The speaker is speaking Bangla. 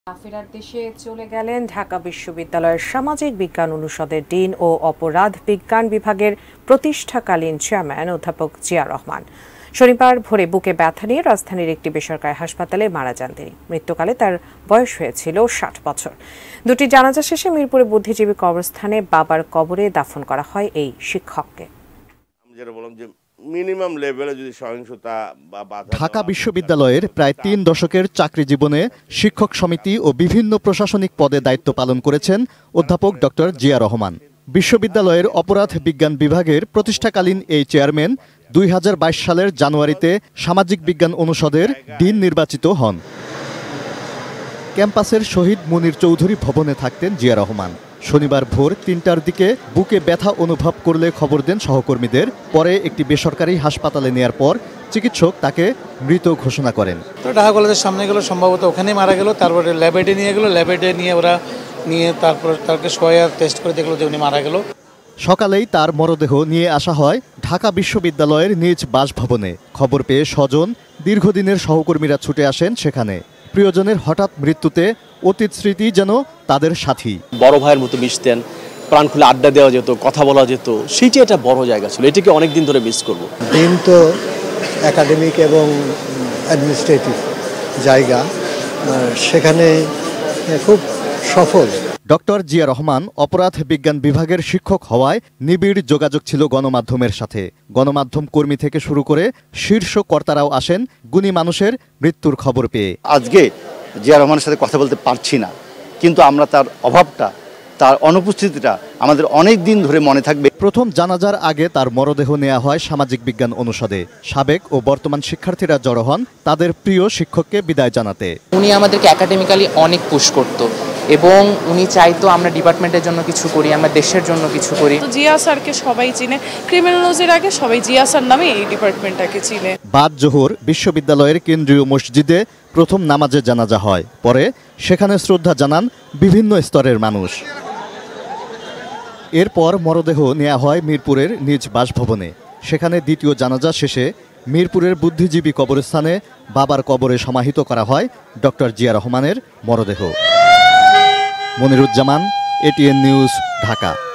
ফেরার দেশে চলে গেলেন ঢাকা বিশ্ববিদ্যালয়ের সামাজিক বিজ্ঞান অনুষদের ডিন ও অপরাধ বিজ্ঞান বিভাগের প্রতিষ্ঠাকালীন চেয়ারম্যান অধ্যাপক জিয়া রহমান। শনিবার ভোরে বুকে ব্যথা নিয়ে রাজধানীর একটি বেসরকারি হাসপাতালে মারা যান তিনি। মৃত্যুকালে তার বয়স হয়েছিল 60 বছর। দুটি জানাজা শেষে মিরপুরে বুদ্ধিজীবী কবরস্থানে বাবার কবরে দাফন করা হয় এই শিক্ষককে। মিনিমাম লেভেলে যদি সহিংসতা বা ঢাকা বিশ্ববিদ্যালয়ের প্রায় ৩ দশকের চাকরি জীবনে শিক্ষক সমিতি ও বিভিন্ন প্রশাসনিক পদে দায়িত্ব পালন করেছেন অধ্যাপক ডক্টর জিয়া রহমান। বিশ্ববিদ্যালয়ের অপরাধ বিজ্ঞান বিভাগের প্রতিষ্ঠাকালীন এই চেয়ারম্যান 2022 সালের জানুয়ারিতে সামাজিক বিজ্ঞান অনুষদের ডিন নির্বাচিত হন। ক্যাম্পাসের শহীদ মুনীর চৌধুরী ভবনে থাকতেন জিয়া রহমান। শনিবার ভোর 3টার দিকে বুকে ব্যথা অনুভব করলে খবর দেন সহকর্মীদের। পরে একটি বেসরকারি হাসপাতালে নেয়ার পর চিকিৎসক তাকে মৃত ঘোষণা করেন। ঢাকা কলেজের সামনে গেল, সম্ভবত ওখানেই মারা গেল। তারপরে ল্যাবেটে নিয়ে গেল, ল্যাবেটে নিয়ে ওরা তারপর তাকে সোয়া টেস্ট করে দেখলো যে উনি মারা গেল। সকালেই তার মরদেহ নিয়ে আসা হয় ঢাকা বিশ্ববিদ্যালয়ের নিজ বাসভবনে। খবর পেয়ে স্বজন, দীর্ঘদিনের সহকর্মীরা ছুটে আসেন সেখানে। প্রিয়জনের হঠাৎ মৃত্যুতে অতীত স্মৃতি যেন তাদের সাথী। বড় ভাইয়ের মতো মিশতেন, প্রাণ খুলে আড্ডা দেওয়া যেত, কথা বলা যেত। সেইটা একটা বড় জায়গা ছিল, এটাকে অনেকদিন ধরে মিস করব। ডিন তো একাডেমিক এবং অ্যাডমিনিস্ট্রেটিভ জায়গা, সেখানে খুব সফল। ডক্টর জিয়া রহমান অপরাধ বিজ্ঞান বিভাগের শিক্ষক হওয়ায় নিবিড় যোগাযোগ ছিল গণমাধ্যমের সাথে। গণমাধ্যম কর্মী থেকে শুরু করে শীর্ষ কর্তারাও আসেন গুণী মানুষের মৃত্যুর খবর পেয়ে। আজকে জিয়া রহমানের সাথে কথা বলতে পারছি না, কিন্তু আমরা তার অভাবটা, তার অনুপস্থিতিটা আমাদের অনেক দিন ধরে মনে থাকবে। প্রথম জানাজার আগে তার মরদেহ নেওয়া হয় সামাজিক বিজ্ঞান অনুষদে। সাবেক ও বর্তমান শিক্ষার্থীরা জড়ো হন তাদের প্রিয় শিক্ষককে বিদায় জানাতে। উনি আমাদেরকে একাডেমিক্যালি অনেক পুশ করতো এবং উনি চাইতো আমরা ডিপার্টমেন্টের জন্য কিছু করি, আমরা দেশের জন্য কিছু করি। জিয়া স্যারকে সবাই চিনে, ক্রিমিনোলজির আগে সবাই জিয়া স্যার নামে এই ডিপার্টমেন্টটাকে চিনে। বাদ জোহর বিশ্ববিদ্যালয়ের কেন্দ্রীয় মসজিদে প্রথম নামাজে জানাজা হয়। পরে সেখানে শ্রদ্ধা জানান বিভিন্ন স্তরের মানুষ। এরপর মরদেহ নেওয়া হয় মিরপুরের নিজ বাসভবনে। সেখানে দ্বিতীয় জানাজা শেষে মিরপুরের বুদ্ধিজীবী কবরস্থানে বাবার কবরে সমাহিত করা হয় ডক্টর জিয়া রহমানের মরদেহ। Moniruzzaman, ATN news, Dhaka.